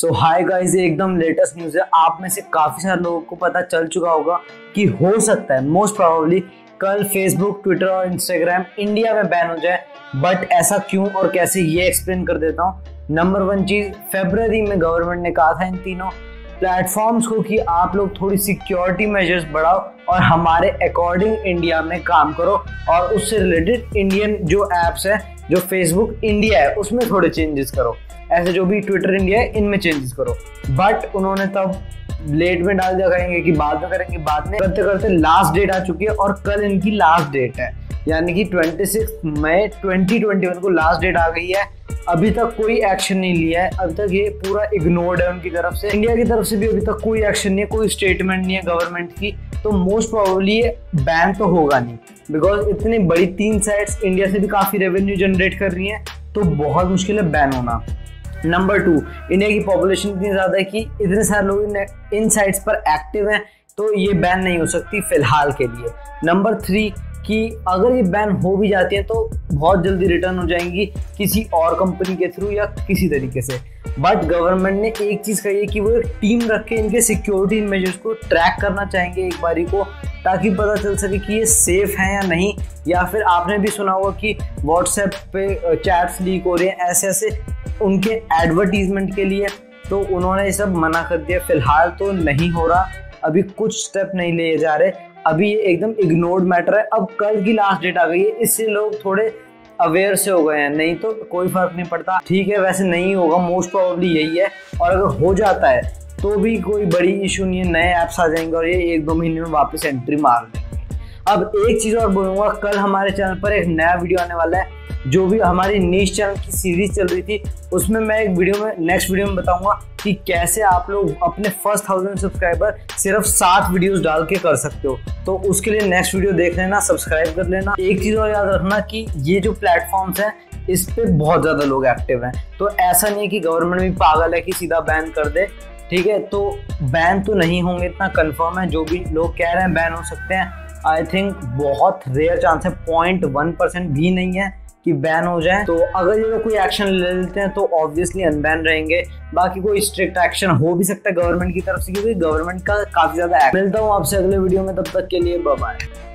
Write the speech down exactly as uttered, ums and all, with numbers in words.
सो hi guys, ये एकदम latest news है। आप में से काफ़ी सारे लोगों को पता चल चुका होगा कि हो सकता है मोस्ट प्रोबेबली कल फेसबुक, ट्विटर और इंस्टाग्राम इंडिया में बैन हो जाए। बट ऐसा क्यों और कैसे, ये एक्सप्लेन कर देता हूँ। नंबर वन चीज़, फेब्रुअरी में गवर्नमेंट ने कहा था इन तीनों प्लेटफॉर्म्स को कि आप लोग थोड़ी सिक्योरिटी मेजर्स बढ़ाओ और हमारे अकॉर्डिंग इंडिया में काम करो और उससे रिलेटेड इंडियन जो एप्स है, जो फेसबुक इंडिया है उसमें थोड़े चेंजेस करो, ऐसे जो भी ट्विटर इंडिया है इनमें चेंजेस करो। बट उन्होंने तब लेट में डाल दिया, कहेंगे कि बाद में करेंगे, बाद में करते करते लास्ट डेट आ चुकी है और कल इनकी लास्ट डेट है, यानी कि छब्बीस मई दो हज़ार इक्कीस को लास्ट डेट आ गई है। अभी तक कोई एक्शन नहीं लिया है, अभी तक ये पूरा इग्नोर्ड है उनकी तरफ से। इंडिया की तरफ से भी अभी तक कोई एक्शन नहीं है, कोई स्टेटमेंट नहीं है गवर्नमेंट की। तो मोस्ट प्रोबेबली ये बैन तो होगा नहीं, बिकॉज इतनी बड़ी तीन साइट्स इंडिया से भी काफ़ी रेवेन्यू जनरेट कर रही हैं, तो बहुत मुश्किल है बैन होना। नंबर टू, इंडिया की पॉपुलेशन इतनी ज़्यादा है कि इतने सारे लोग इन, इन साइट्स पर एक्टिव हैं, तो ये बैन नहीं हो सकती फिलहाल के लिए। नंबर थ्री, कि अगर ये बैन हो भी जाती है तो बहुत जल्दी रिटर्न हो जाएंगी किसी और कंपनी के थ्रू या किसी तरीके से। बट गवर्नमेंट ने एक चीज़ कही है कि वो एक टीम रख के इनके सिक्योरिटी मेजर्स को ट्रैक करना चाहेंगे एक बारी को, ताकि पता चल सके कि ये सेफ हैं या नहीं। या फिर आपने भी सुना होगा कि व्हाट्सएप पे चैट्स लीक हो रहे हैं ऐसे ऐसे उनके एडवर्टीजमेंट के लिए, तो उन्होंने ये सब मना कर दिया। फिलहाल तो नहीं हो रहा, अभी कुछ स्टेप नहीं लिए जा रहे, अभी ये एकदम इग्नोर्ड मैटर है। अब कल की लास्ट डेट आ गई है, इससे लोग थोड़े अवेयर से हो गए हैं, नहीं तो कोई फर्क नहीं पड़ता। ठीक है, वैसे नहीं होगा, मोस्ट प्रोबेबली यही है, और अगर हो जाता है तो भी कोई बड़ी इशू नहीं है, नए ऐप्स आ जाएंगे और ये एक दो महीने में वापस एंट्री मार देंगे। अब एक चीज़ और बोलूँगा, कल हमारे चैनल पर एक नया वीडियो आने वाला है, जो भी हमारी नीश चैनल की सीरीज चल रही थी उसमें मैं एक वीडियो में नेक्स्ट वीडियो में बताऊंगा कि कैसे आप लोग अपने फर्स्ट थाउजेंड सब्सक्राइबर सिर्फ सात वीडियोस डाल के कर सकते हो। तो उसके लिए नेक्स्ट वीडियो देख लेना, सब्सक्राइब कर लेना। एक चीज़ और याद रखना कि ये जो प्लेटफॉर्म्स हैं इस पे बहुत ज़्यादा लोग एक्टिव हैं, तो ऐसा नहीं है कि गवर्नमेंट भी पागल है कि सीधा बैन कर दे। ठीक है, तो बैन तो नहीं होंगे, इतना कन्फर्म है। जो भी लोग कह रहे हैं बैन हो सकते हैं, आई थिंक बहुत रेयर चांस है, पॉइंट वन परसेंट भी नहीं है कि बैन हो जाए। तो अगर ये लोग कोई एक्शन ले लेते हैं तो ऑब्वियसली अनबैन रहेंगे। बाकी कोई स्ट्रिक्ट एक्शन हो भी सकता है गवर्नमेंट की तरफ से, क्योंकि गवर्नमेंट का काफी ज्यादा। मिलता हूँ आपसे अगले वीडियो में, तब तक के लिए बाय बाय।